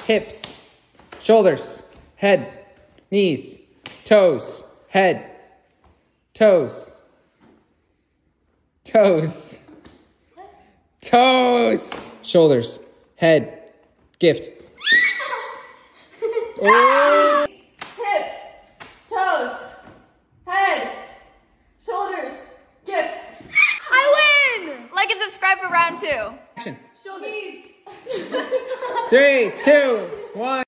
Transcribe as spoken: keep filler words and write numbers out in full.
hips, shoulders, head, knees, toes, head, toes, toes, toes, shoulders, head, gift. Oh. Hips, toes, head, shoulders, gift. I win! Like and subscribe for round two. Action. Shoulders. Three, two, one.